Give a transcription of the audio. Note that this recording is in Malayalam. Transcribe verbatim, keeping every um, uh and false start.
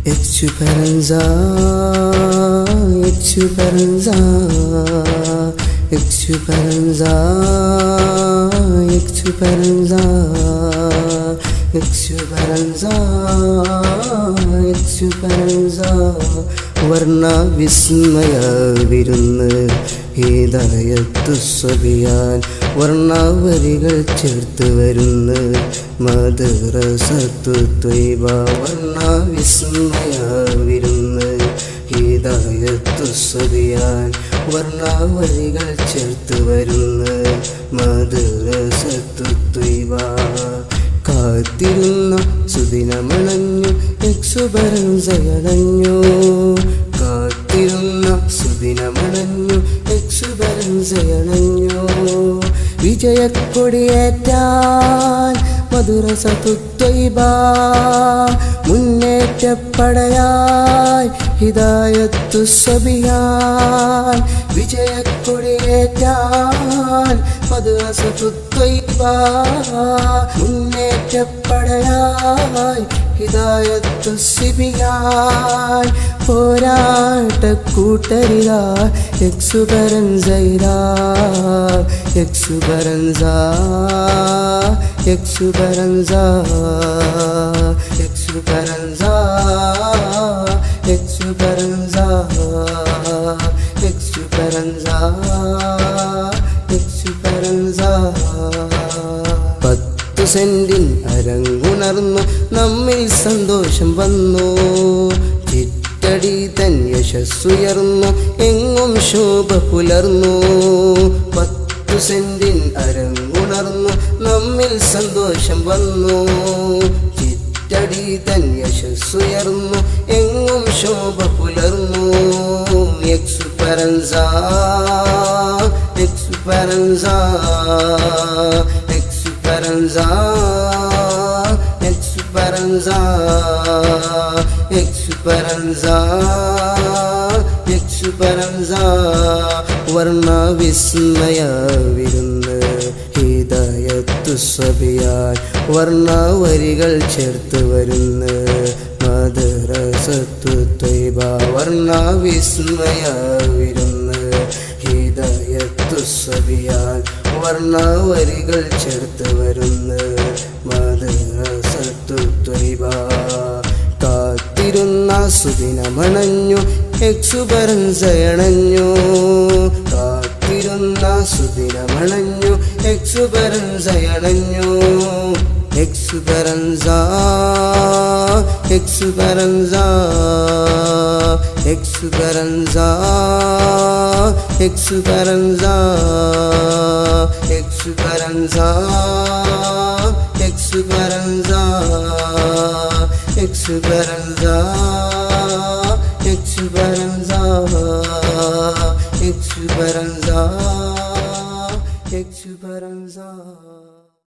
Exuberanza, exuberanza, exuberanza, exuberanza, exuberanza, exuberanza. Varna vismaya virunnu hidayattu sabiyan വർണ്ണാവരികൾ ചേർത്ത് വരുന്ന മദ്രസത്തു ത്വയ്ബ വർണ്ണവിസ്മയ വിരുന്ന് ഹിദായത്തു സബിയാൻ വർണ്ണാവരികൾ ചേർത്ത് വരുന്ന മദ്രസത്തു ത്വയ്ബ കാത്തിരുന്ന സുദിനമണഞ്ഞു എക്സുബറൻസയണഞ്ഞു കാത്തിരുന്ന സുദിനമണഞ്ഞു എക്സുബറൻസയണഞ്ഞു വിജയക്കൊടിയേറ്റാൻ Madrasathu Taiba മുന്നേറ്റപ്പടയായി Hidayathu സബിയാൻ വിജയക്കൊടിയേറ്റാൻ Madrasathu Taiba മുന്നേറ്റപ്പടയായി Hidayathu സബിയാൻ പോരാട്ടക്കൂട്ടരിതാ എക്സുബറൻസയിതാ exuberanza exuberanza exuberanza exuberanza exuberanza exuberanza പത്തു സെന്റിൻ അരങ്ങുണർന്നു നമ്മിൽ സന്തോഷം വന്നു ചിറ്റടി തൻ യശസ്സുയർന്നു എങ്ങും ശോഭ പുലർന്നു പത്തു സെന്റിൻ അരങ്ങുണർന്നു നമ്മിൽ സന്തോഷം വന്നു ചിറ്റടി തൻ യശസ്സുയർന്നു എങ്ങും ശോഭ പുലർന്നു എക്സുപെറൻസ എക്സുപെറൻസ എക്സുപെറൻസ എക്സുപെറൻസ എക്സുപെറൻസ എക്സുപെറൻസ വർണ്ണവിസ്മയ വിരുന്ന് ഹിദായത്തു സബിയാൻ വർണ്ണവരികൾ ചേർത്ത് വരുന്ന മദ്രസത്തു ത്വയ്ബ വർണ്ണവിസ്മയ വിരുന്ന് ഹിദായത്തു സബിയാൻ വർണ്ണവരികൾ ചേർത്ത് വരുന്ന മദ്രസത്തു ത്വയ്ബ കാത്തിരുന്ന സുദിനമണഞ്ഞു എക്സുബറൻസയണഞ്ഞു കാത്തിരുന്ന സുദിനമണഞ്ഞു എക്സുബറൻസയണഞ്ഞു എക്സുബറൻസ എക്സുബറൻസ എക്സുബറൻസ എക്സുബറൻസ എക്സുബറൻസ എക്സുബറൻസ എക്സുബറൻസ exuberanza exuberanza